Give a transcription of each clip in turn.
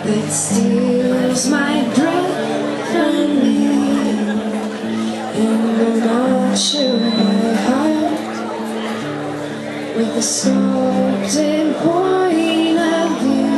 that steals my breath from me, and I'm not sure my heart with a sculpted point of view.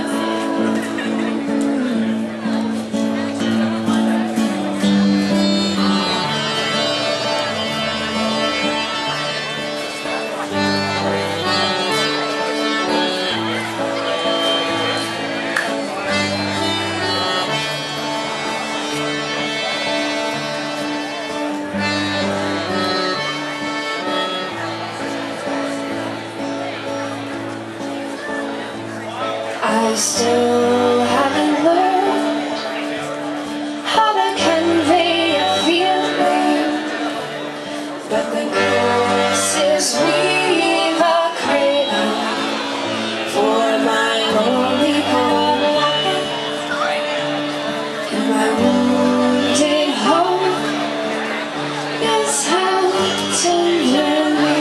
I still haven't learned how to convey a feeling, but the courses weave a cradle for my lonely heart, and my wounded hope is held tenderly.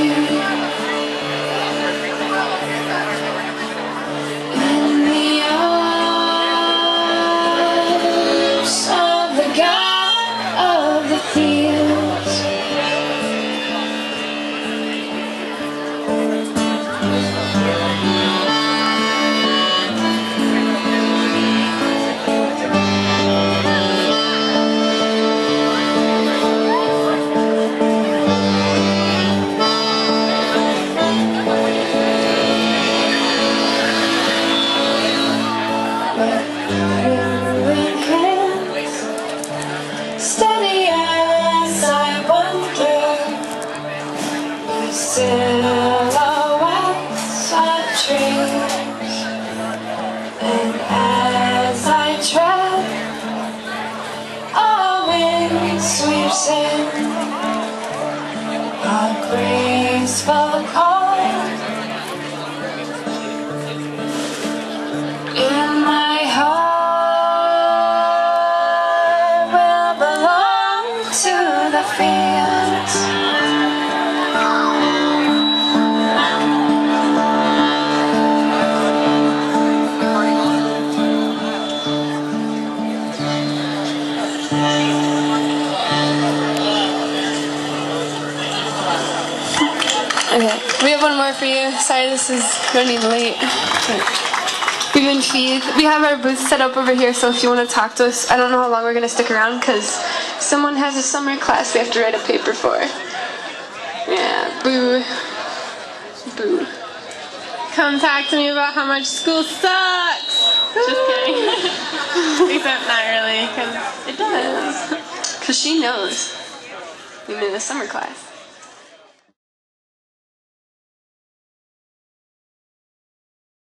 Steady as I wander, the silhouettes of trees, and as I tread, a wind sweeps in, a graceful call, in my heart. To the fields, okay, we have one more for you. Sorry, this is running late. We've been Feathe. We have our booth set up over here, so if you want to talk to us, I don't know how long we're going to stick around because someone has a summer class we have to write a paper for. Yeah, boo. Boo. Come talk to me about how much school sucks! Just kidding. Except not really, because it does. Because she knows. I'm in a summer class.